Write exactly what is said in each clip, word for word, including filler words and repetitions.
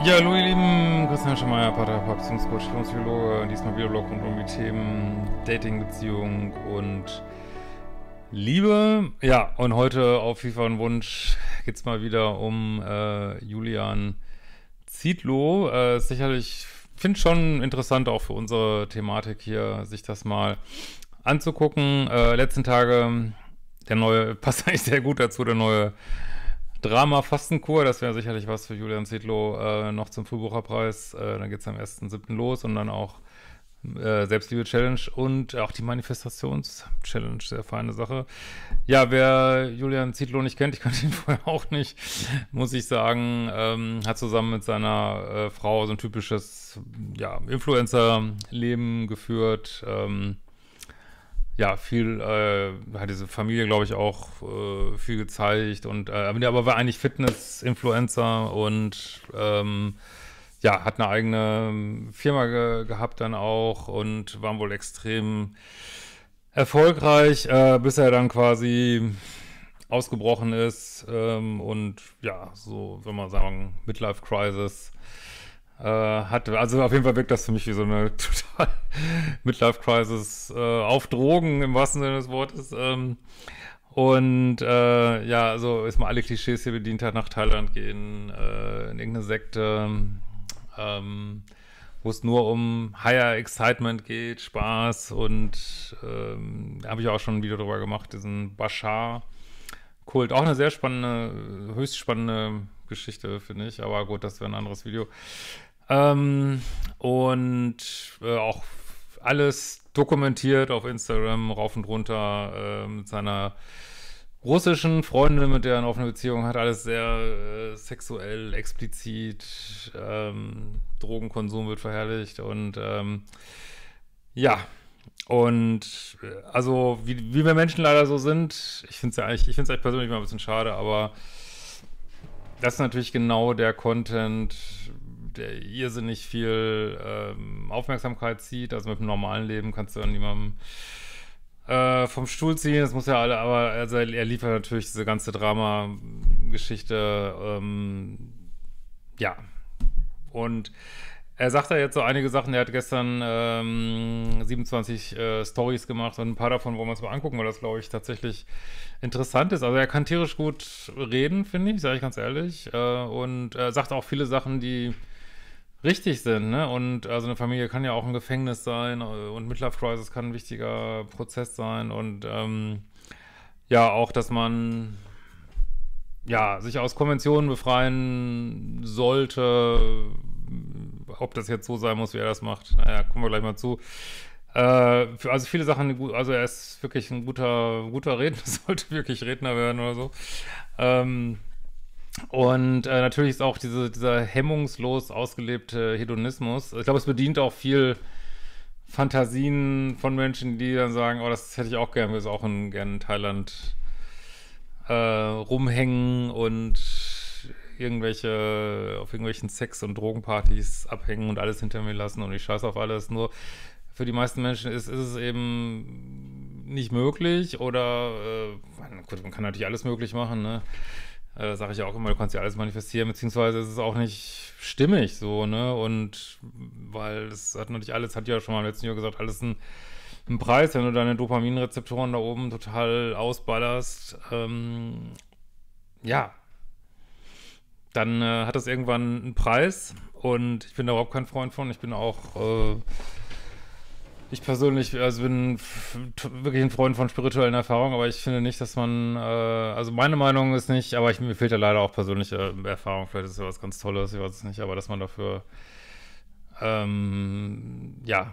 Ja, hallo ihr Lieben, Christian Schemeier, Paartherapeut, Beziehungscoach, Psychologe, diesmal Videoblog rund um die Themen Dating, Beziehung und Liebe. Ja, und heute auf FIFA und Wunsch geht es mal wieder um äh, Julian Zietlow. Äh, sicherlich, finde ich schon interessant auch für unsere Thematik hier, sich das mal anzugucken. Äh, letzten Tage, der neue, passt eigentlich sehr gut dazu, der neue Drama-Fastenkur, das wäre sicherlich was für Julian Zietlow, äh, noch zum Frühbucherpreis. Äh, dann geht es am ersten siebten los und dann auch äh, Selbstliebe-Challenge und auch die Manifestations-Challenge, sehr feine Sache. Ja, wer Julian Zietlow nicht kennt, ich kannte ihn vorher auch nicht, muss ich sagen, ähm, hat zusammen mit seiner äh, Frau so ein typisches ja, Influencer-Leben geführt, ähm, ja, viel, äh, hat diese Familie, glaube ich, auch äh, viel gezeigt und, äh, aber war eigentlich Fitness-Influencer und, ähm, ja, hat eine eigene Firma ge gehabt dann auch und war wohl extrem erfolgreich, äh, bis er dann quasi ausgebrochen ist, ähm, und, ja, so, wenn man sagen, Midlife-Crisis Äh, hatte, also auf jeden Fall wirkt das für mich wie so eine total Midlife-Crisis äh, auf Drogen im wahrsten Sinne des Wortes. Ähm, und äh, ja, also ist mal alle Klischees hier bedient hat, nach Thailand gehen, äh, in irgendeine Sekte, ähm, wo es nur um Higher Excitement geht, Spaß und ähm, da habe ich auch schon ein Video drüber gemacht, diesen Bashar-Kult. Auch eine sehr spannende, höchst spannende Geschichte, finde ich, aber gut, das wäre ein anderes Video. Ähm, und äh, auch alles dokumentiert auf Instagram, rauf und runter, äh, mit seiner russischen Freundin, mit der er eine offene Beziehung hat, alles sehr äh, sexuell, explizit, ähm, Drogenkonsum wird verherrlicht und ähm, ja, und äh, also wie, wie wir Menschen leider so sind, ich finde es ja eigentlich, ich finde es eigentlich persönlich mal ein bisschen schade, aber das ist natürlich genau der Content, der irrsinnig viel ähm, Aufmerksamkeit zieht. Also mit dem normalen Leben kannst du an niemandem äh, vom Stuhl ziehen. Das muss ja alle, aber also er, er liefert natürlich diese ganze Drama-Geschichte. Ähm, ja. Und er sagt da jetzt so einige Sachen. Er hat gestern ähm, siebenundzwanzig äh, Stories gemacht und ein paar davon wollen wir uns mal angucken, weil das, glaube ich, tatsächlich interessant ist. Also er kann tierisch gut reden, finde ich, sage ich ganz ehrlich. Äh, und er sagt auch viele Sachen, die richtig sind, ne? Und also eine Familie kann ja auch ein Gefängnis sein und Midlife Crisis kann ein wichtiger Prozess sein und ähm, ja, auch, dass man ja, sich aus Konventionen befreien sollte. Ob das jetzt so sein muss, wie er das macht, naja, kommen wir gleich mal zu. Äh, für, also viele Sachen, also er ist wirklich ein guter, guter Redner, sollte wirklich Redner werden oder so. Ähm, und äh, natürlich ist auch diese, dieser hemmungslos ausgelebte Hedonismus. Ich glaube, es bedient auch viel Fantasien von Menschen, die dann sagen, oh, das hätte ich auch gern, wir auch in, gern in Thailand äh, rumhängen und irgendwelche, auf irgendwelchen Sex- und Drogenpartys abhängen und alles hinter mir lassen und ich scheiße auf alles. Nur für die meisten Menschen ist, ist es eben nicht möglich oder, äh, gut, man kann natürlich alles möglich machen, ne? Äh, sage ich ja auch immer, du kannst ja alles manifestieren, beziehungsweise ist es auch nicht stimmig so, ne? Und weil es hat natürlich alles, hat ja schon mal im letzten Jahr gesagt, alles ein, ein Preis, wenn du deine Dopaminrezeptoren da oben total ausballerst, ähm, ja, dann äh, hat das irgendwann einen Preis und ich bin da überhaupt kein Freund von. Ich bin auch, äh, ich persönlich, also bin wirklich ein Freund von spirituellen Erfahrungen, aber ich finde nicht, dass man, äh, also meine Meinung ist nicht, aber ich, mir fehlt ja leider auch persönliche Erfahrung, vielleicht ist es ja was ganz Tolles, ich weiß es nicht, aber dass man dafür, ähm, ja,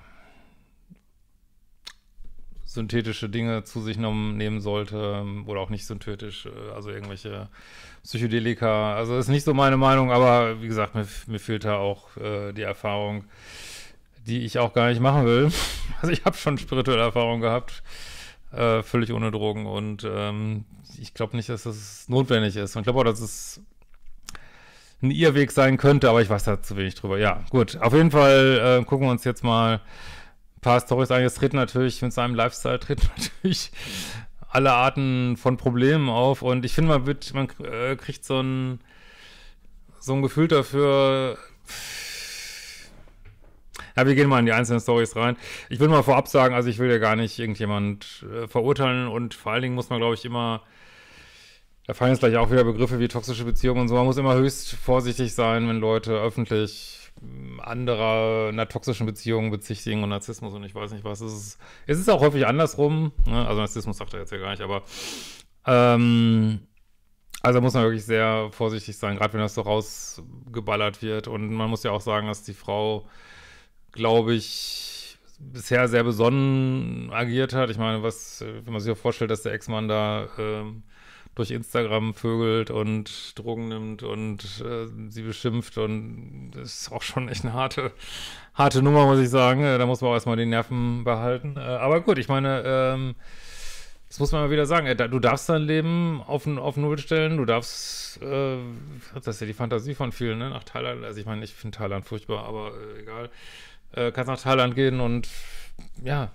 synthetische Dinge zu sich nehmen sollte oder auch nicht synthetisch, also irgendwelche Psychedelika. Also ist nicht so meine Meinung, aber wie gesagt, mir, mir fehlt da auch äh, die Erfahrung, die ich auch gar nicht machen will. Also ich habe schon spirituelle Erfahrungen gehabt, äh, völlig ohne Drogen und ähm, ich glaube nicht, dass das notwendig ist. Und ich glaube auch, dass es ein Irrweg sein könnte, aber ich weiß da zu wenig drüber. Ja, gut. Auf jeden Fall äh, gucken wir uns jetzt mal ein paar Storys an. Jetzt treten natürlich, mit seinem Lifestyle treten natürlich alle Arten von Problemen auf und ich finde, man wird, man äh, kriegt so ein so ein Gefühl dafür, Ja, wir gehen mal in die einzelnen Storys rein. Ich will mal vorab sagen, also ich will ja gar nicht irgendjemand äh, verurteilen und vor allen Dingen muss man, glaube ich, immer, da fallen jetzt gleich auch wieder Begriffe wie toxische Beziehungen und so, man muss immer höchst vorsichtig sein, wenn Leute öffentlich anderer einer toxischen Beziehung bezichtigen und Narzissmus und ich weiß nicht was. Es ist, es ist auch häufig andersrum, ne? Also Narzissmus sagt er jetzt ja gar nicht, aber ähm, also muss man wirklich sehr vorsichtig sein, gerade wenn das so rausgeballert wird und man muss ja auch sagen, dass die Frau, glaube ich, bisher sehr besonnen agiert hat. Ich meine, was, wenn man sich auch vorstellt, dass der Ex-Mann da ähm, durch Instagram vögelt und Drogen nimmt und äh, sie beschimpft und das ist auch schon echt eine harte, harte Nummer, muss ich sagen. Da muss man auch erstmal die Nerven behalten. Äh, aber gut, ich meine, ähm, das muss man mal wieder sagen. Äh, du darfst dein Leben auf, auf Null stellen, du darfst, äh, das ist ja die Fantasie von vielen, ne, nach Thailand. Also ich meine, ich finde Thailand furchtbar, aber äh, egal. Äh, kannst nach Thailand gehen und ja,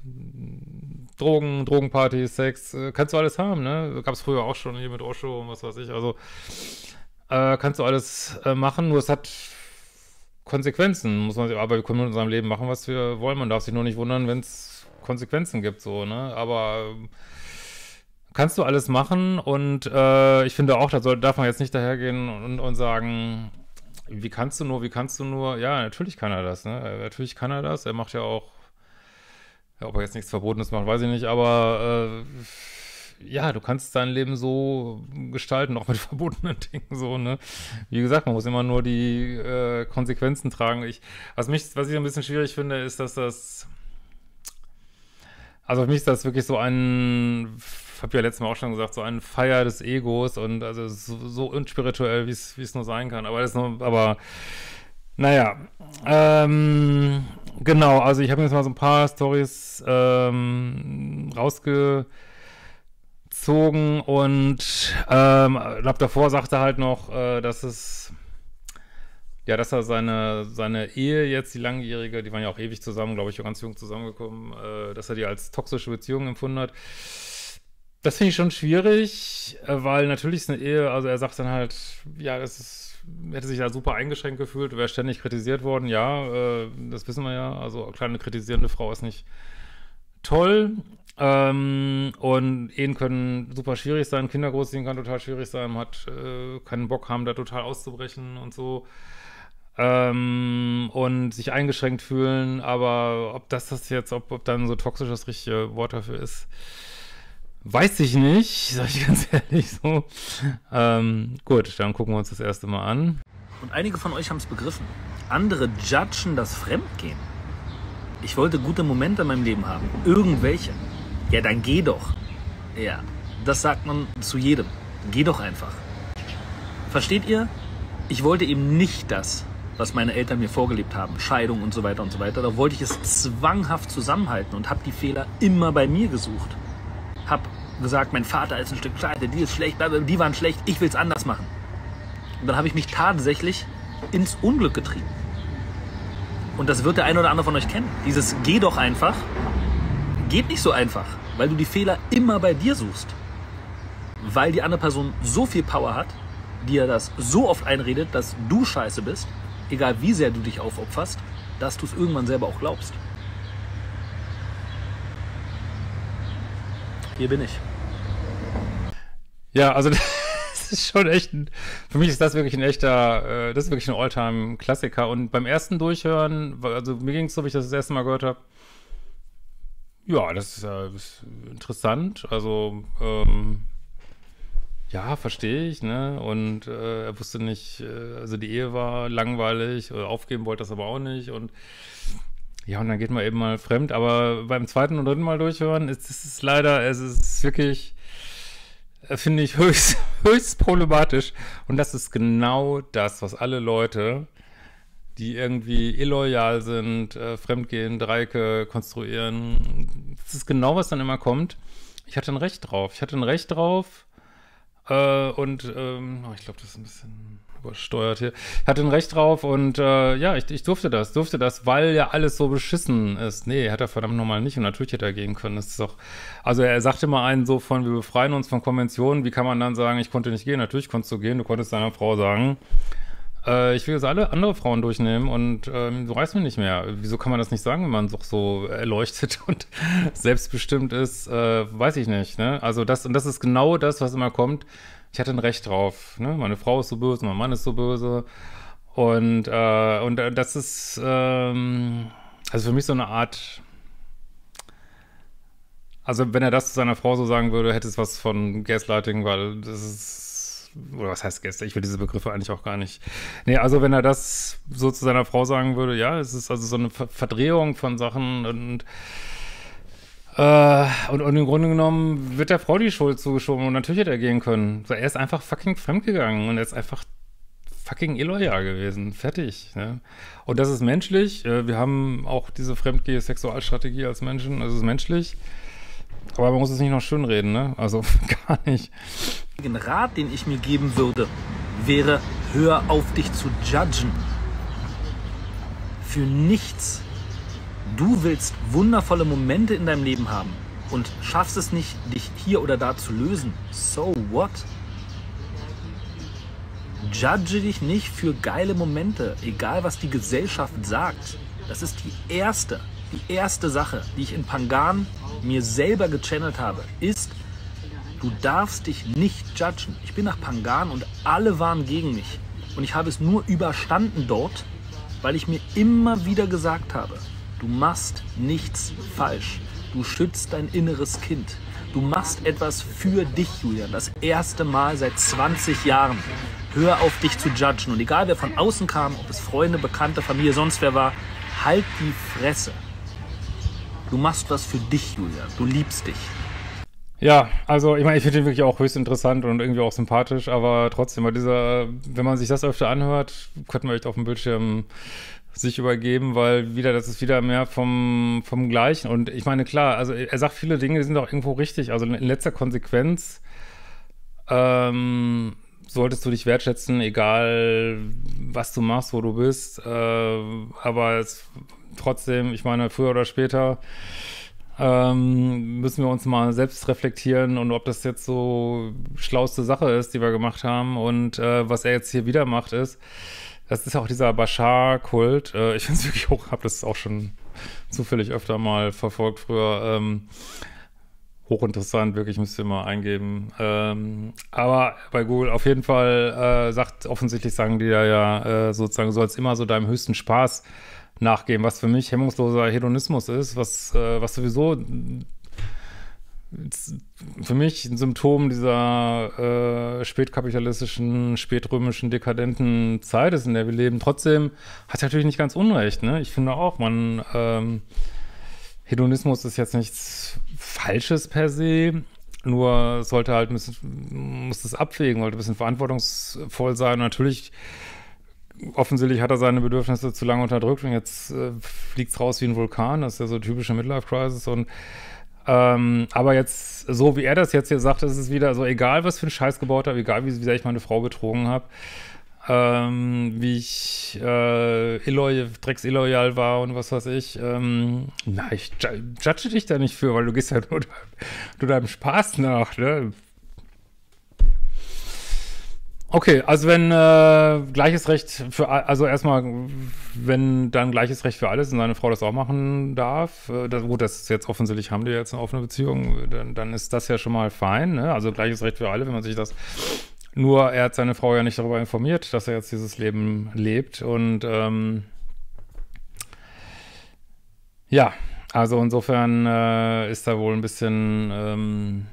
Drogen, Drogenpartys, Sex, äh, kannst du alles haben, ne? Gab es früher auch schon hier mit Osho und was weiß ich. Also äh, kannst du alles äh, machen, nur es hat Konsequenzen, muss man sich, aber wir können in unserem Leben machen, was wir wollen. Man darf sich nur nicht wundern, wenn es Konsequenzen gibt, so, ne? Aber äh, kannst du alles machen und äh, ich finde auch, da soll, darf man jetzt nicht dahergehen und, und sagen, wie kannst du nur, wie kannst du nur? Ja, natürlich kann er das, ne? Natürlich kann er das. Er macht ja auch, ja, ob er jetzt nichts Verbotenes macht, weiß ich nicht, aber äh, ja, du kannst dein Leben so gestalten, auch mit verbotenen Dingen so, ne? Wie gesagt, man muss immer nur die äh, Konsequenzen tragen. Ich, was mich, was ich ein bisschen schwierig finde, ist, dass das, also für mich ist das wirklich so ein, habe ja letztes Mal auch schon gesagt, so ein Feier des Egos und also so, so unspirituell, wie es wie es nur sein kann. Aber das ist nur, aber naja, ähm, genau, also ich habe jetzt mal so ein paar Storys ähm, rausgezogen und ähm, ab davor sagte halt noch, äh, dass es ja, dass er seine, seine Ehe jetzt, die langjährige, die waren ja auch ewig zusammen, glaube ich, ganz jung zusammengekommen, äh, dass er die als toxische Beziehung empfunden hat. Das finde ich schon schwierig, weil natürlich ist eine Ehe, also er sagt dann halt, ja, das ist, hätte sich da super eingeschränkt gefühlt, wäre ständig kritisiert worden, ja, äh, das wissen wir ja, also eine kleine kritisierende Frau ist nicht toll, ähm, und Ehen können super schwierig sein, Kinder großziehen kann total schwierig sein, man hat äh, keinen Bock haben, da total auszubrechen und so, ähm, und sich eingeschränkt fühlen, aber ob das das jetzt, ob, ob dann so toxisch das richtige Wort dafür ist, weiß ich nicht, sag ich ganz ehrlich so. Ähm, gut, dann gucken wir uns das erste Mal an. Und einige von euch haben es begriffen. Andere judgen das Fremdgehen. Ich wollte gute Momente in meinem Leben haben. Irgendwelche. Ja, dann geh doch. Ja, das sagt man zu jedem. Geh doch einfach. Versteht ihr? Ich wollte eben nicht das, was meine Eltern mir vorgelebt haben. Scheidung und so weiter und so weiter. Da wollte ich es zwanghaft zusammenhalten und habe die Fehler immer bei mir gesucht. Hab gesagt, mein Vater ist ein Stück Scheiße, die ist schlecht, die waren schlecht, ich will es anders machen. Und dann habe ich mich tatsächlich ins Unglück getrieben. Und das wird der ein oder andere von euch kennen. Dieses geh doch einfach, geht nicht so einfach, weil du die Fehler immer bei dir suchst. Weil die andere Person so viel Power hat, dir das so oft einredet, dass du scheiße bist, egal wie sehr du dich aufopferst, dass du es irgendwann selber auch glaubst. Hier bin ich. Ja, also das ist schon echt ein, für mich ist das wirklich ein echter, äh, das ist wirklich ein Alltime-Klassiker. Und beim ersten Durchhören, also mir ging es so, wie ich das das erste Mal gehört habe, ja, das ist, äh, ist interessant. Also, ähm, ja, verstehe ich, ne? Und äh, er wusste nicht, äh, also die Ehe war langweilig, oder aufgeben wollte das aber auch nicht. Und ja, und dann geht man eben mal fremd, aber beim zweiten und dritten Mal durchhören, ist es leider, es ist wirklich, finde ich, höchst, höchst problematisch. Und das ist genau das, was alle Leute, die irgendwie illoyal sind, äh, fremdgehen, Dreiecke konstruieren, das ist genau, was dann immer kommt. Ich hatte ein Recht drauf. Ich hatte ein Recht drauf äh, und ähm, oh, ich glaube, das ist ein bisschen übersteuert hier. Ich hatte ein Recht drauf und äh, ja, ich, ich durfte das, durfte das, weil ja alles so beschissen ist. Nee, hat er verdammt nochmal nicht und natürlich hätte er gehen können. Das ist doch, also er sagte mal einen so von, wir befreien uns von Konventionen, wie kann man dann sagen, ich konnte nicht gehen? Natürlich konntest du gehen, du konntest deiner Frau sagen, Äh, ich will jetzt alle andere Frauen durchnehmen und ähm, du reißt mir nicht mehr. Wieso kann man das nicht sagen, wenn man doch so erleuchtet und selbstbestimmt ist? Äh, weiß ich nicht, ne? Also das, und das ist genau das, was immer kommt. Ich hatte ein Recht drauf, ne? Meine Frau ist so böse, mein Mann ist so böse. Und, äh, und äh, das ist, ähm, also für mich so eine Art, also wenn er das zu seiner Frau so sagen würde, hätte es was von Gaslighting, weil das ist, oder was heißt Gaslighting? Ich will diese Begriffe eigentlich auch gar nicht. Nee, also wenn er das so zu seiner Frau sagen würde, ja, es ist also so eine Ver Verdrehung von Sachen und, äh, und, und im Grunde genommen wird der Frau die Schuld zugeschoben und natürlich hätte er gehen können. Er ist einfach fucking fremdgegangen und er ist einfach fucking illoyal gewesen. Fertig. Ne? Und das ist menschlich. Wir haben auch diese Fremdgeh-Sexualstrategie als Menschen. Das ist menschlich. Aber man muss es nicht noch schönreden, ne? Also gar nicht. Den Rat, den ich mir geben würde, wäre, hör auf dich zu judgen. Für nichts. Du willst wundervolle Momente in deinem Leben haben und schaffst es nicht, dich hier oder da zu lösen. So what? Judge dich nicht für geile Momente, egal was die Gesellschaft sagt. Das ist die erste, die erste Sache, die ich in Pangan mir selber gechannelt habe, ist, du darfst dich nicht judgen. Ich bin nach Pangan und alle waren gegen mich. Und ich habe es nur überstanden dort, weil ich mir immer wieder gesagt habe, du machst nichts falsch. Du schützt dein inneres Kind. Du machst etwas für dich, Julian. Das erste Mal seit zwanzig Jahren. Hör auf dich zu judgen. Und egal wer von außen kam, ob es Freunde, Bekannte, Familie, sonst wer war, halt die Fresse. Du machst was für dich, Julian. Du liebst dich. Ja, also ich meine, ich finde ihn wirklich auch höchst interessant und irgendwie auch sympathisch, aber trotzdem, bei dieser, wenn man sich das öfter anhört, könnte man echt auf dem Bildschirm sich übergeben, weil wieder, das ist wieder mehr vom, vom Gleichen. Und ich meine, klar, also er sagt viele Dinge, die sind auch irgendwo richtig. Also in letzter Konsequenz ähm, solltest du dich wertschätzen, egal was du machst, wo du bist. Äh, aber es, trotzdem, ich meine, früher oder später ähm, müssen wir uns mal selbst reflektieren und ob das jetzt so schlauste Sache ist, die wir gemacht haben. Und äh, was er jetzt hier wieder macht, ist, das ist auch dieser Bashar-Kult. Äh, ich finde es wirklich hoch, habe das auch schon zufällig öfter mal verfolgt früher. Ähm, hochinteressant, wirklich, müsst ihr mal eingeben. Ähm, aber bei Google auf jeden Fall äh, sagt, offensichtlich sagen die da ja äh, sozusagen, du sollst immer so deinem höchsten Spaß nachgehen, was für mich hemmungsloser Hedonismus ist, was, äh, was sowieso für mich ein Symptom dieser äh, spätkapitalistischen, spätrömischen, dekadenten Zeit ist, in der wir leben. Trotzdem hat er natürlich nicht ganz unrecht, ne? Ich finde auch, man ähm, Hedonismus ist jetzt nichts Falsches per se, nur es sollte halt ein bisschen, muss das abwägen, sollte ein bisschen verantwortungsvoll sein. Und natürlich, offensichtlich hat er seine Bedürfnisse zu lange unterdrückt und jetzt äh, fliegt es raus wie ein Vulkan. Das ist ja so typische Midlife-Crisis. Und ähm, aber jetzt, so wie er das jetzt hier sagt, ist es wieder so, egal was für einen Scheiß gebaut habe, egal wie, wie sehr ich meine Frau betrogen habe, ähm, wie ich äh, illoyal, drecksilloyal war und was weiß ich. Ähm, na, ich judge dich da nicht für, weil du gehst ja nur, nur deinem Spaß nach, ne? Okay, also wenn äh, gleiches Recht für, also erstmal, wenn dann gleiches Recht für alles und seine Frau das auch machen darf, äh, das, gut, das ist jetzt offensichtlich, haben die jetzt eine offene Beziehung, dann, dann ist das ja schon mal fein, ne? Also gleiches Recht für alle, wenn man sich das, nur er hat seine Frau ja nicht darüber informiert, dass er jetzt dieses Leben lebt und ähm, ja, also insofern äh, ist da wohl ein bisschen ähm,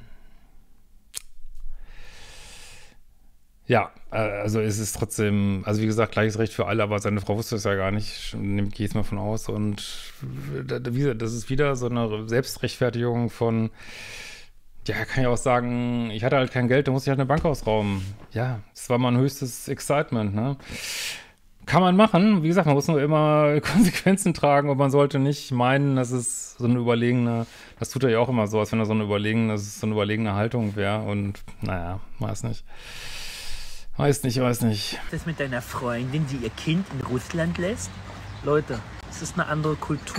ja, also es ist trotzdem, also wie gesagt, gleiches Recht für alle, aber seine Frau wusste es ja gar nicht, gehe ich jetzt mal von aus. Und das ist wieder so eine Selbstrechtfertigung von, ja, kann ich auch sagen, ich hatte halt kein Geld, da musste ich halt eine Bank ausrauben. Ja, das war mein höchstes Excitement, ne? Kann man machen, wie gesagt, man muss nur immer Konsequenzen tragen und man sollte nicht meinen, dass es so eine überlegene, das tut er ja auch immer so, als wenn er so eine überlegene, dass es so eine überlegene Haltung wäre und naja, weiß nicht. Weiß nicht, weiß nicht. Was ist mit deiner Freundin, die ihr Kind in Russland lässt? Leute, es ist eine andere Kultur.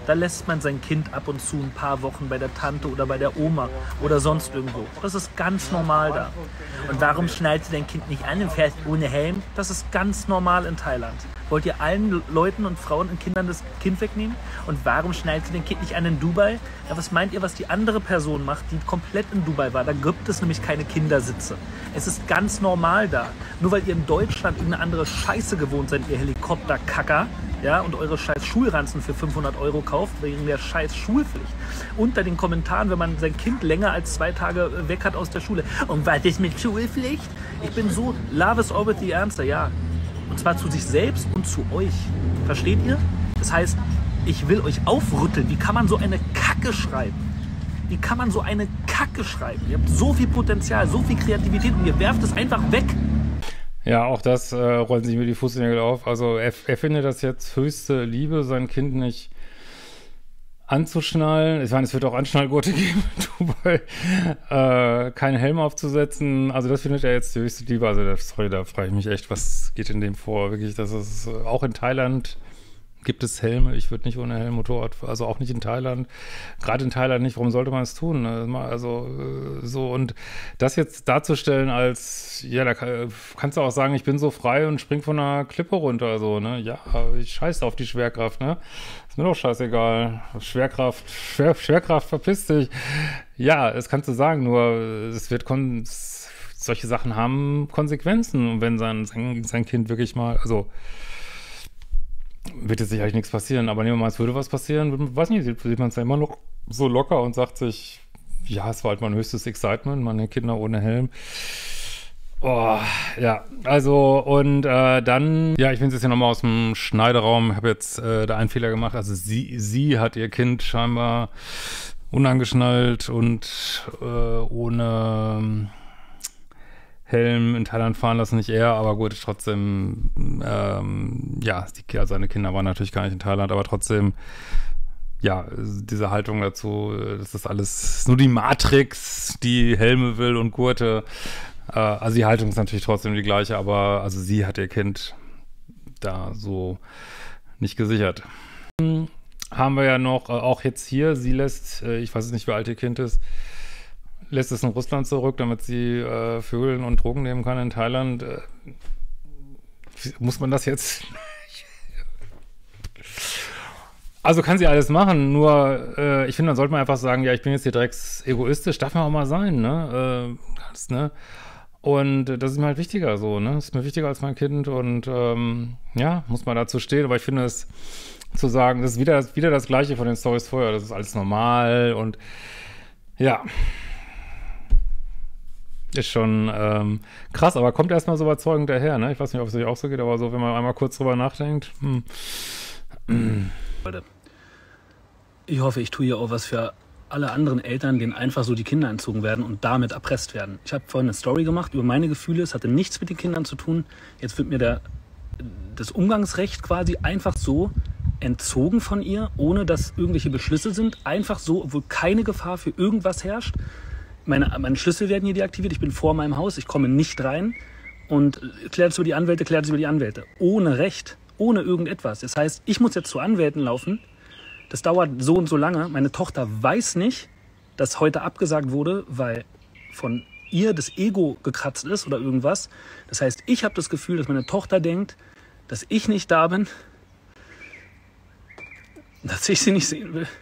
Da lässt man sein Kind ab und zu ein paar Wochen bei der Tante oder bei der Oma oder sonst irgendwo. Das ist ganz normal da. Und warum schnallt ihr dein Kind nicht an und fährt ohne Helm? Das ist ganz normal in Thailand. Wollt ihr allen Leuten und Frauen und Kindern das Kind wegnehmen? Und warum schnallt ihr dein Kind nicht an in Dubai? Ja, was meint ihr, was die andere Person macht, die komplett in Dubai war? Da gibt es nämlich keine Kindersitze. Es ist ganz normal da. Nur weil ihr in Deutschland irgendeine andere Scheiße gewohnt seid, ihr Helikopterkacker, ja, und eure scheiß Schulranzen für fünfhundert Euro kauft, wegen der scheiß Schulpflicht. Unter den Kommentaren, wenn man sein Kind länger als zwei Tage weg hat aus der Schule. Und was ist mit Schulpflicht? Ich bin so, love is always the answer, ja. Und zwar zu sich selbst und zu euch. Versteht ihr? Das heißt, ich will euch aufrütteln. Wie kann man so eine Kacke schreiben? Wie kann man so eine Kacke schreiben? Ihr habt so viel Potenzial, so viel Kreativität und ihr werft es einfach weg. Ja, auch das äh, rollen sich mir die Fußnägel auf. Also er, er findet das jetzt höchste Liebe, sein Kind nicht anzuschnallen. Ich meine, es wird auch Anschnallgurte geben in Dubai. Äh, keinen Helm aufzusetzen. Also das findet er jetzt die höchste Liebe. Also das, sorry, da frage ich mich echt, was geht in dem vor? Wirklich, das ist äh, auch in Thailand gibt es Helme. Ich würde nicht ohne Helm Motorrad, also auch nicht in Thailand. Gerade in Thailand nicht. Warum sollte man es tun? Also so, und das jetzt darzustellen als, ja, da kannst du auch sagen, ich bin so frei und spring von einer Klippe runter, so, ne? Ja, ich scheiße auf die Schwerkraft, ne? Ist mir doch scheißegal. Schwerkraft, Schwer, Schwerkraft, verpiss dich. Ja, das kannst du sagen, nur es wird kon solche Sachen haben Konsequenzen. Und wenn sein, sein, sein Kind wirklich mal, also wird jetzt sicherlich nichts passieren, aber nehmen wir mal, es würde was passieren, weiß nicht, sieht man es ja immer noch so locker und sagt sich, ja, es war halt mein höchstes Excitement, meine Kinder ohne Helm. Oh, ja, also und äh, dann, ja, ich bin jetzt ja nochmal aus dem Schneideraum, habe jetzt äh, da einen Fehler gemacht, also sie, sie hat ihr Kind scheinbar unangeschnallt und äh, ohne Helm in Thailand fahren lassen, nicht er, aber gut, trotzdem, ähm, ja, die, also seine Kinder waren natürlich gar nicht in Thailand, aber trotzdem, ja, diese Haltung dazu, das ist alles nur die Matrix, die Helme will und Gurte, äh, also die Haltung ist natürlich trotzdem die gleiche, aber also sie hat ihr Kind da so nicht gesichert. Haben wir ja noch, äh, auch jetzt hier, sie lässt, äh, ich weiß nicht, wie alt ihr Kind ist, lässt es in Russland zurück, damit sie äh, Vögeln und Drogen nehmen kann in Thailand. Äh, muss man das jetzt? Also kann sie alles machen, nur äh, ich finde, dann sollte man einfach sagen, ja, ich bin jetzt hier direkt egoistisch, darf man auch mal sein, ne? Äh, das, ne? Und das ist mir halt wichtiger so, ne? Das ist mir wichtiger als mein Kind und ähm, ja, muss man dazu stehen, aber ich finde es zu sagen, das ist wieder, wieder das Gleiche von den Storys vorher, das ist alles normal und ja, ist schon ähm, krass, aber kommt erstmal so überzeugend daher, ne? Ich weiß nicht, ob es euch auch so geht, aber so, wenn man einmal kurz drüber nachdenkt. Hm. Leute, ich hoffe, ich tue hier auch was für alle anderen Eltern, denen einfach so die Kinder entzogen werden und damit erpresst werden. Ich habe vorhin eine Story gemacht über meine Gefühle, es hatte nichts mit den Kindern zu tun. Jetzt wird mir der, das Umgangsrecht quasi einfach so entzogen von ihr, ohne dass irgendwelche Beschlüsse sind. Einfach so, obwohl keine Gefahr für irgendwas herrscht. Meine, meine Schlüssel werden hier deaktiviert, ich bin vor meinem Haus, ich komme nicht rein und klärt es über die Anwälte, klärt es über die Anwälte. Ohne Recht, ohne irgendetwas. Das heißt, ich muss jetzt zu Anwälten laufen, das dauert so und so lange. Meine Tochter weiß nicht, dass heute abgesagt wurde, weil von ihr das Ego gekratzt ist oder irgendwas. Das heißt, ich habe das Gefühl, dass meine Tochter denkt, dass ich nicht da bin, dass ich sie nicht sehen will.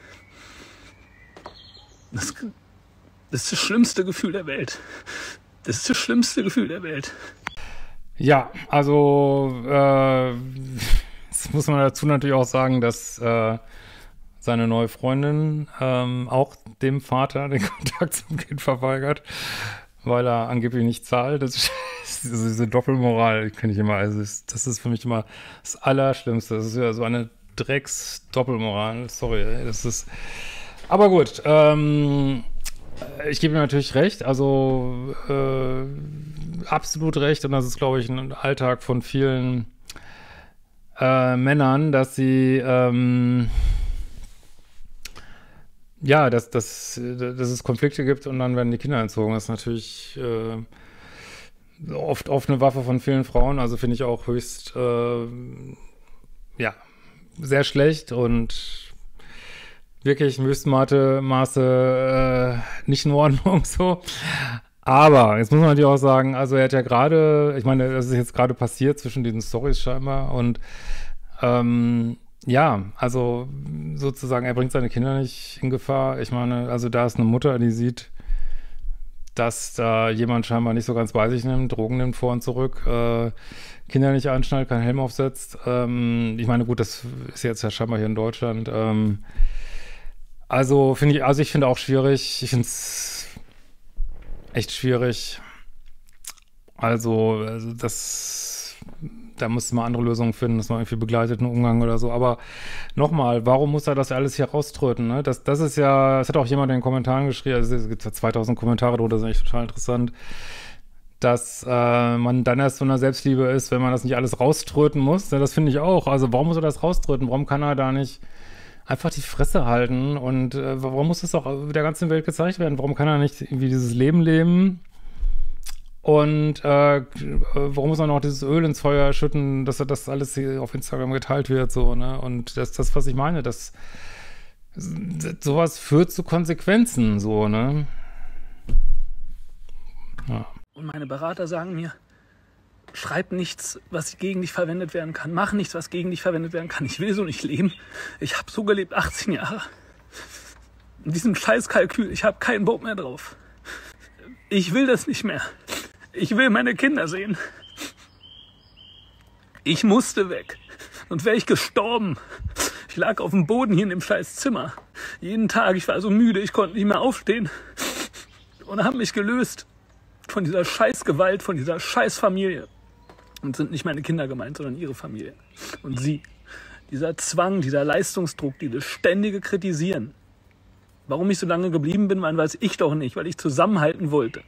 Das Das ist das schlimmste Gefühl der Welt. Das ist das schlimmste Gefühl der Welt. Ja, also äh, jetzt muss man dazu natürlich auch sagen, dass äh, seine neue Freundin ähm, auch dem Vater den Kontakt zum Kind verweigert, weil er angeblich nicht zahlt. Das ist diese Doppelmoral, kenne ich immer. Also das ist für mich immer das Allerschlimmste. Das ist ja so eine Drecks-Doppelmoral. Sorry, ey, das ist. Aber gut, ähm, ich gebe ihm natürlich recht, also äh, absolut recht, und das ist, glaube ich, ein Alltag von vielen äh, Männern, dass sie ähm, ja, dass, dass, dass es Konflikte gibt und dann werden die Kinder entzogen. Das ist natürlich äh, oft, oft eine Waffe von vielen Frauen, also finde ich auch höchst äh, ja, sehr schlecht und wirklich im höchsten Maße, Maße äh, nicht in Ordnung so. Aber jetzt muss man natürlich auch sagen, also er hat ja gerade, ich meine, das ist jetzt gerade passiert zwischen diesen Storys scheinbar und ähm, ja, also sozusagen, er bringt seine Kinder nicht in Gefahr. Ich meine, also da ist eine Mutter, die sieht, dass da jemand scheinbar nicht so ganz bei sich nimmt, Drogen nimmt vor und zurück, äh, Kinder nicht anschnallt, keinen Helm aufsetzt. Ähm, ich meine, gut, das ist jetzt ja scheinbar hier in Deutschland. Ähm, also finde ich, also ich finde auch schwierig. Ich finde es echt schwierig. Also, also das, da muss man andere Lösungen finden, dass man irgendwie begleiteten Umgang oder so. Aber nochmal, warum muss er das alles hier rauströten? Ne? Das, das ist ja, es hat auch jemand in den Kommentaren geschrieben, also es gibt ja zweitausend Kommentare drunter, das ist echt total interessant, dass äh, man dann erst so einer Selbstliebe ist, wenn man das nicht alles rauströten muss. Ne? Das finde ich auch. Also warum muss er das rauströten? Warum kann er da nicht einfach die Fresse halten? Und äh, warum muss das auch der ganzen Welt gezeigt werden? Warum kann er nicht irgendwie dieses Leben leben? Und äh, warum muss man noch dieses Öl ins Feuer schütten, dass das alles hier auf Instagram geteilt wird, so, ne? Und das ist das, was ich meine, dass sowas führt zu Konsequenzen, so, ne? Ja. Und meine Berater sagen mir, schreib nichts, was gegen dich verwendet werden kann. Mach nichts, was gegen dich verwendet werden kann. Ich will so nicht leben. Ich habe so gelebt, achtzehn Jahre. In diesem Scheißkalkül, ich habe keinen Bock mehr drauf. Ich will das nicht mehr. Ich will meine Kinder sehen. Ich musste weg. Und wäre ich gestorben. Ich lag auf dem Boden hier in dem scheiß Zimmer. Jeden Tag, ich war so müde, ich konnte nicht mehr aufstehen. Und habe mich gelöst von dieser Scheißgewalt, von dieser Scheißfamilie. Und sind nicht meine Kinder gemeint, sondern ihre Familie. Und sie. Dieser Zwang, dieser Leistungsdruck, dieses ständige Kritisieren. Warum ich so lange geblieben bin, man weiß ich doch nicht, weil ich zusammenhalten wollte.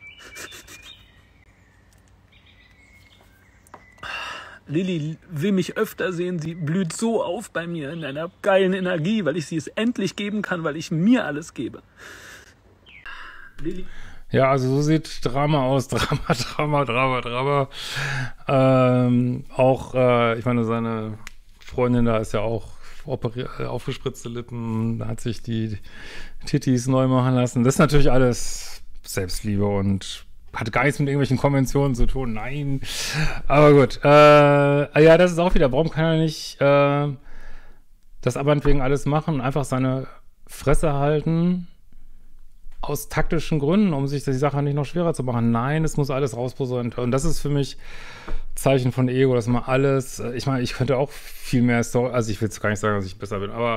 Lilly will mich öfter sehen, sie blüht so auf bei mir in einer geilen Energie, weil ich sie es endlich geben kann, weil ich mir alles gebe. Lilly. Ja, also so sieht Drama aus. Drama, Drama, Drama, Drama. Ähm, auch, äh, ich meine, seine Freundin da ist ja auch operiert, aufgespritzte Lippen, da hat sich die Tittis neu machen lassen. Das ist natürlich alles Selbstliebe und hat gar nichts mit irgendwelchen Konventionen zu tun. Nein. Aber gut. Äh, ja, das ist auch wieder. Warum kann er nicht äh, das aber wegen alles machen? Einfach seine Fresse halten aus taktischen Gründen, um sich die Sache nicht noch schwerer zu machen. Nein, es muss alles rausposaunen. Und das ist für mich Zeichen von Ego, dass man alles, ich meine, ich könnte auch viel mehr Story, also ich will jetzt gar nicht sagen, dass ich besser bin, aber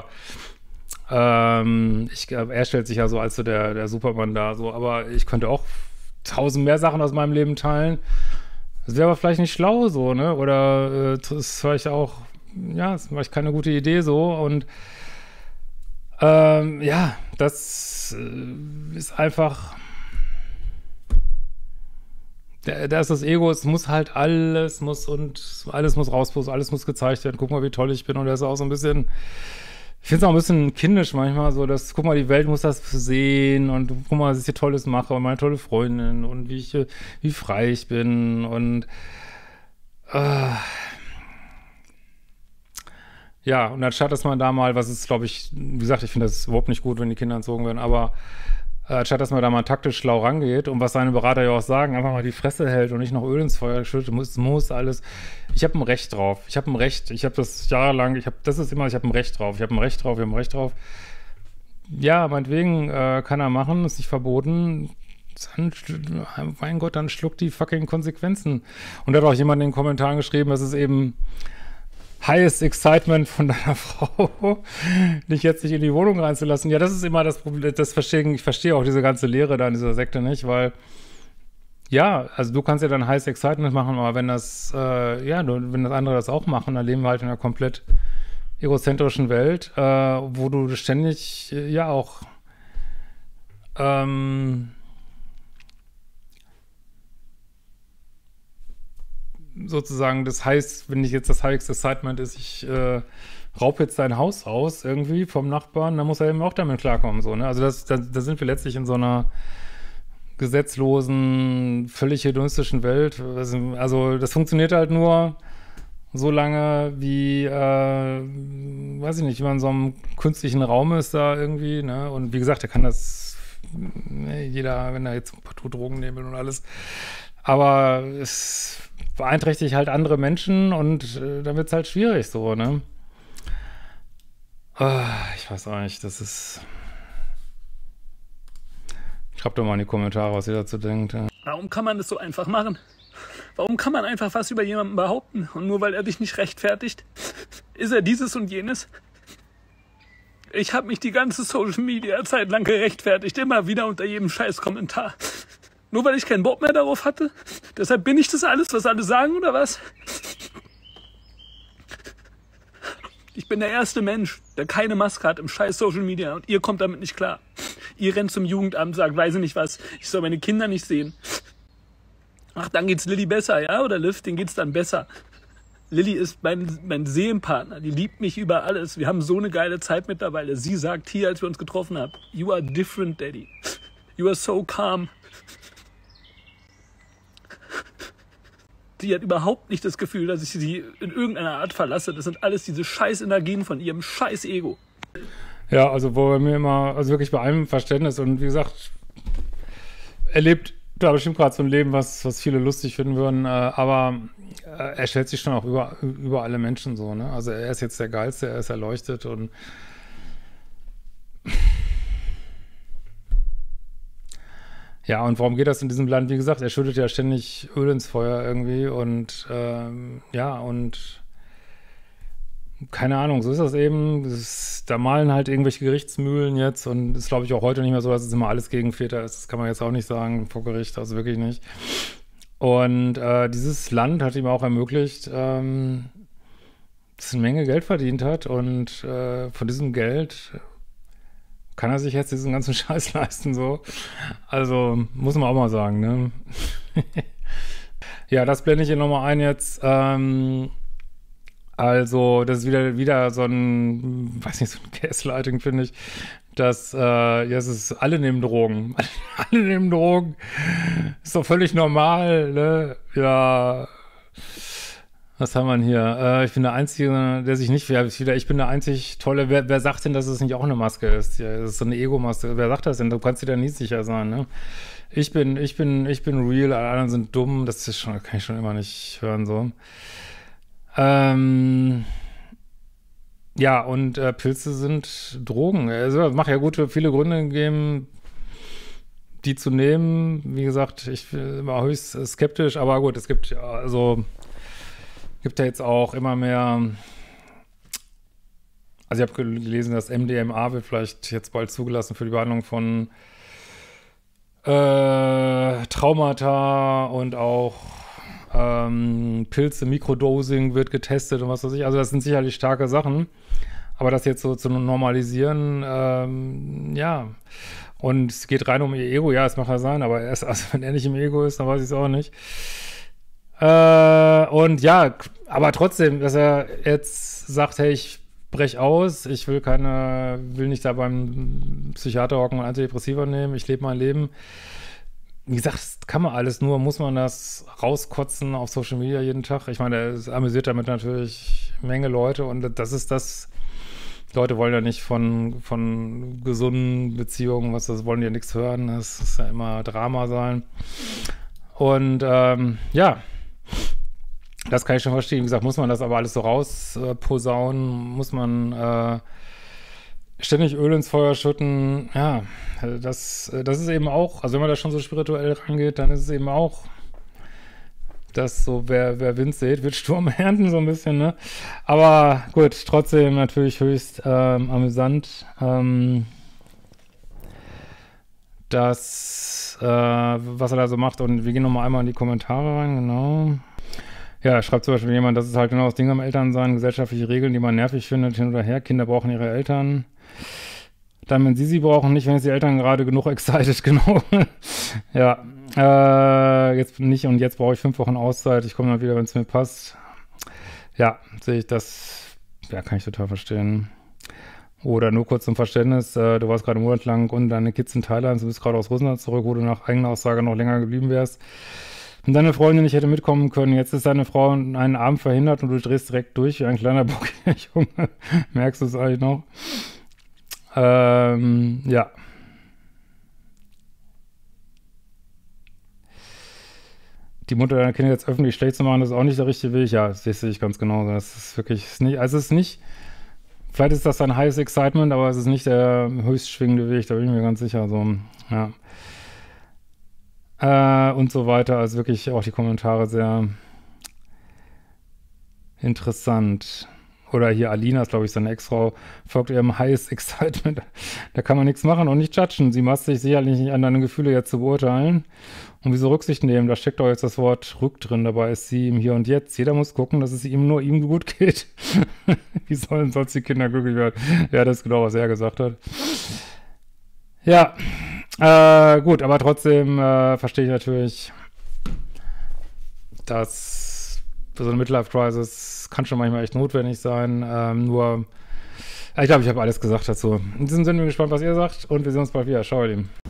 ähm, ich, er stellt sich ja so als so der, der Superman da, so, aber ich könnte auch tausend mehr Sachen aus meinem Leben teilen. Das wäre aber vielleicht nicht schlau so, ne? Oder äh, das ist vielleicht auch, ja, das ist vielleicht keine gute Idee so. Und ähm, ja, das äh, ist einfach, da, da ist das Ego, es muss halt alles, muss und alles muss raus, alles muss gezeigt werden. Guck mal, wie toll ich bin. Und er ist auch so ein bisschen, ich finde es auch ein bisschen kindisch manchmal, so dass, guck mal, die Welt muss das sehen und guck mal, was ich hier Tolles mache und meine tolle Freundin und wie ich, wie frei ich bin und äh, ja, und anstatt, dass man da mal, was ist, glaube ich, wie gesagt, ich finde das überhaupt nicht gut, wenn die Kinder entzogen werden, aber äh, anstatt, dass man da mal taktisch schlau rangeht und was seine Berater ja auch sagen, einfach mal die Fresse hält und nicht noch Öl ins Feuer schüttet, muss, muss alles. Ich habe ein Recht drauf. Ich habe ein Recht. Ich habe das jahrelang, ich habe, das ist immer, ich habe ein Recht drauf. Ich habe ein Recht drauf, ich habe ein Recht drauf. Ja, meinetwegen äh, kann er machen, ist nicht verboten. Dann, mein Gott, dann schluckt die fucking Konsequenzen. Und da hat auch jemand in den Kommentaren geschrieben, dass es eben highest excitement von deiner Frau, dich jetzt nicht in die Wohnung reinzulassen. Ja, das ist immer das Problem, das verstehen, ich verstehe auch diese ganze Lehre da in dieser Sekte nicht, weil, ja, also du kannst ja dann highest excitement machen, aber wenn das, äh, ja, wenn das andere das auch machen, dann leben wir halt in einer komplett egozentrischen Welt, äh, wo du ständig, äh, ja, auch, ähm, sozusagen, das heißt, wenn ich jetzt das Highest Excitement ist, ich äh, raub jetzt dein Haus aus irgendwie vom Nachbarn, dann muss er eben auch damit klarkommen, so, ne? Also das, da, da sind wir letztlich in so einer gesetzlosen, völlig hedonistischen Welt. Also das funktioniert halt nur, so lange wie, äh, weiß ich nicht, wie man in so einem künstlichen Raum ist da irgendwie, ne? Und wie gesagt, er kann das, ne, jeder, wenn er jetzt partout Drogen nehmen will und alles. Aber es beeinträchtigt halt andere Menschen und äh, dann wird es halt schwierig so, ne? Ah, ich weiß auch nicht, das ist... Schreibt doch mal in die Kommentare, was ihr dazu denkt. Ja. Warum kann man das so einfach machen? Warum kann man einfach was über jemanden behaupten? Und nur weil er dich nicht rechtfertigt, ist er dieses und jenes? Ich habe mich die ganze Social-Media-Zeit lang gerechtfertigt, immer wieder unter jedem scheiß Kommentar. Nur weil ich keinen Bock mehr darauf hatte? Deshalb bin ich das alles, was alle sagen, oder was? Ich bin der erste Mensch, der keine Maske hat im scheiß Social Media und ihr kommt damit nicht klar. Ihr rennt zum Jugendamt, sagt, weiß ich nicht was, ich soll meine Kinder nicht sehen. Ach, dann geht's Lilly besser, ja? Oder Liv, denen geht's dann besser. Lilly ist mein, mein Seelenpartner, die liebt mich über alles. Wir haben so eine geile Zeit mittlerweile. Sie sagt hier, als wir uns getroffen haben, you are different, Daddy. You are so calm. Die hat überhaupt nicht das Gefühl, dass ich sie in irgendeiner Art verlasse. Das sind alles diese scheiß Energien von ihrem scheiß Ego. Ja, also wo er mir immer, also wirklich bei allem Verständnis und wie gesagt, er lebt da bestimmt gerade so ein Leben, was, was viele lustig finden würden, äh, aber äh, er stellt sich schon auch über, über alle Menschen so, ne? Also er ist jetzt der Geilste, er ist erleuchtet und ja, und warum geht das in diesem Land? Wie gesagt, er schüttet ja ständig Öl ins Feuer irgendwie und ähm, ja, und keine Ahnung, so ist das eben. Das ist, da malen halt irgendwelche Gerichtsmühlen jetzt und ist, glaube ich, auch heute nicht mehr so, dass es immer alles gegen Väter ist. Das kann man jetzt auch nicht sagen vor Gericht, also wirklich nicht. Und äh, dieses Land hat ihm auch ermöglicht, ähm, dass er eine Menge Geld verdient hat und äh, von diesem Geld kann er sich jetzt diesen ganzen Scheiß leisten, so. Also, muss man auch mal sagen, ne? Ja, das blende ich hier nochmal ein jetzt. Ähm, also, das ist wieder, wieder so ein, weiß nicht, so ein Gaslighting, finde ich, dass, äh, ja, es ist, alle nehmen Drogen. Alle nehmen Drogen. Ist doch völlig normal, ne? Ja. Was haben wir hier? Äh, ich bin der Einzige, der sich nicht, ja, wieder, ich bin der einzig Tolle. Wer, wer sagt denn, dass es nicht auch eine Maske ist? Ja, das ist so eine Ego-Maske. Wer sagt das denn? Du kannst dir da nie sicher sein, ne? Ich bin, ich bin, ich bin real, alle anderen sind dumm. Das ist schon, kann ich schon immer nicht hören, so. Ähm, ja, und äh, Pilze sind Drogen. Also, es macht ja gute, viele Gründe gegeben, die zu nehmen. Wie gesagt, ich war höchst skeptisch, aber gut, es gibt ja, also, gibt ja jetzt auch immer mehr, also ich habe gelesen, dass M D M A wird vielleicht jetzt bald zugelassen für die Behandlung von äh, Traumata und auch ähm, Pilze, Mikrodosing wird getestet und was weiß ich. Also das sind sicherlich starke Sachen, aber das jetzt so zu normalisieren, ähm, ja, und es geht rein um ihr Ego, ja, es mag ja sein, aber erst, also wenn er nicht im Ego ist, dann weiß ich es auch nicht. Äh, und ja, aber trotzdem, dass er jetzt sagt, hey, ich brech aus, ich will keine, will nicht da beim Psychiater hocken und Antidepressiva nehmen, ich lebe mein Leben. Wie gesagt, das kann man alles, nur muss man das rauskotzen auf Social Media jeden Tag. Ich meine, es amüsiert damit natürlich eine Menge Leute und das ist das, Leute wollen ja nicht von, von gesunden Beziehungen, was das wollen die ja nichts hören, das ist ja immer Drama sein. Und ähm, ja, das kann ich schon verstehen. Wie gesagt, muss man das aber alles so rausposaunen, äh, muss man äh, ständig Öl ins Feuer schütten. Ja, das, das ist eben auch, also wenn man da schon so spirituell rangeht, dann ist es eben auch, dass so, wer, wer Wind sät, wird Sturm ernten, so ein bisschen, ne? Aber gut, trotzdem natürlich höchst ähm, amüsant, ähm, dass, äh, was er da so macht. Und wir gehen nochmal einmal in die Kommentare rein, genau. Ja, schreibt zum Beispiel jemand, das ist halt genau das Ding am Elternsein, gesellschaftliche Regeln, die man nervig findet, hin oder her. Kinder brauchen ihre Eltern. Dann, wenn sie sie brauchen, nicht, wenn die Eltern gerade genug excited, genau. Ja, äh, jetzt nicht und jetzt brauche ich fünf Wochen Auszeit. Ich komme dann wieder, wenn es mir passt. Ja, sehe ich das, ja, kann ich total verstehen. Oder nur kurz zum Verständnis, äh, du warst gerade einen Monat lang und deine Kids in Thailand, du bist gerade aus Russland zurück, wo du nach eigener Aussage noch länger geblieben wärst. und deine Freundin nicht hätte mitkommen können. Jetzt ist deine Frau einen Abend verhindert und du drehst direkt durch wie ein kleiner bockiger Junge. Merkst du es eigentlich noch? Ähm, ja. Die Mutter deiner Kinder jetzt öffentlich schlecht zu machen, das ist auch nicht der richtige Weg. Ja, das sehe ich ganz genau. Das ist wirklich, ist nicht, also es ist nicht, vielleicht ist das ein heißes Excitement, aber es ist nicht der höchst schwingende Weg, da bin ich mir ganz sicher. So, ja. Äh, und so weiter. Also wirklich auch die Kommentare sehr interessant. Oder hier Alina ist, glaube ich, seine Ex-Frau, folgt ihrem Highest Excitement. Da kann man nichts machen und nicht judgen. Sie macht sich sicherlich nicht an deine Gefühle jetzt zu beurteilen. Und wieso Rücksicht nehmen? Da steckt doch jetzt das Wort Rück drin. Dabei ist sie im Hier und Jetzt. Jeder muss gucken, dass es ihm nur ihm gut geht. Wie sollen sonst die Kinder glücklich werden? Ja, das ist genau, was er gesagt hat. Ja, äh, gut, aber trotzdem äh, verstehe ich natürlich, dass für so eine Midlife-Crisis kann schon manchmal echt notwendig sein. Ähm, nur, ich glaube, ich habe alles gesagt dazu. In diesem Sinne bin ich gespannt, was ihr sagt und wir sehen uns bald wieder. Ciao, ihr Lieben.